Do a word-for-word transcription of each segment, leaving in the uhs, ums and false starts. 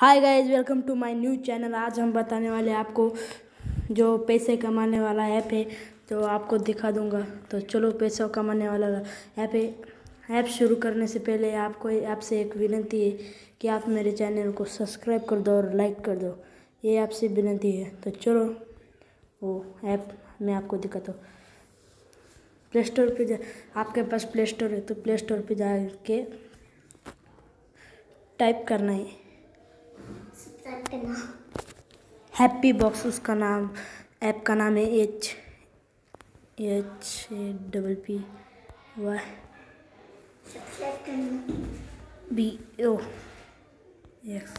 Hi guys, welcome to my new channel. आज हम बताने वाले हैं आपको जो पैसे कमाने वाला ऐप है, तो आपको दिखा दूंगा। तो चलो, पैसा कमाने वाला ऐप है। ऐप शुरू करने से पहले आपको आपसे एक विनती है कि आप मेरे चैनल को सब्सक्राइब कर दो और लाइक कर दो। ये आपसे विनती है। तो चलो, वो ऐप मैं आपको दिखाता हूँ। प्ले स्टोर पे जा, आपके पास प्ले स्टोर है तो प्ले स्टोर पे जाके टाइप करना है हैप्पी बॉक्स। उसका नाम, ऐप का नाम है H H A double P Y B O S.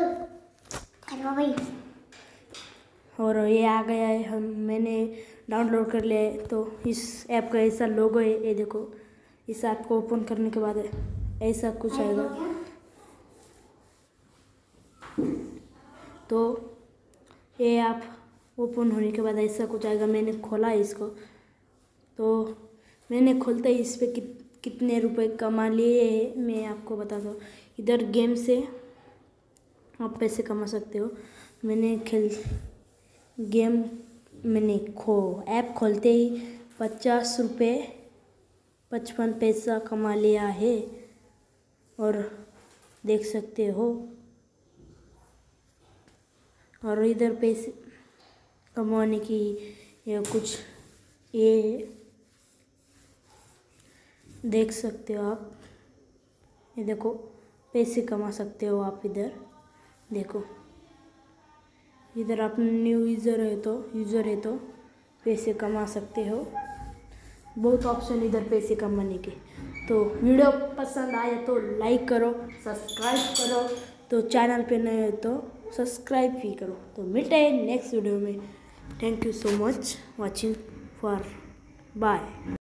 और ये आ गया है, हम मैंने डाउनलोड कर लिया है। तो इस ऐप का ऐसा लोगो है, ये देखो। इस ऐप को ओपन करने के बाद ऐसा कुछ आएगा। तो ये आप ओपन होने के बाद ऐसा कुछ आएगा। मैंने खोला है इसको, तो मैंने खोलते ही इस पर कित, कितने रुपए कमा लिए हैं मैं आपको बताता हूँ। इधर गेम से आप पैसे कमा सकते हो। मैंने खेल गेम मैंने खो ऐप खोलते ही पचास रुपये पचपन पैसा कमा लिया है, और देख सकते हो। और इधर पैसे कमाने की ये कुछ ये देख सकते हो आप। ये देखो, पैसे कमा सकते हो आप। इधर देखो, इधर आप न्यू यूज़र है तो यूज़र है तो पैसे कमा सकते हो। बहुत ऑप्शन इधर पैसे कमाने के। तो वीडियो पसंद आए तो लाइक करो, सब्सक्राइब करो। तो चैनल पे नए हो तो सब्सक्राइब भी करो। तो मिलते हैं नेक्स्ट वीडियो में। Thank you so much watching for bye.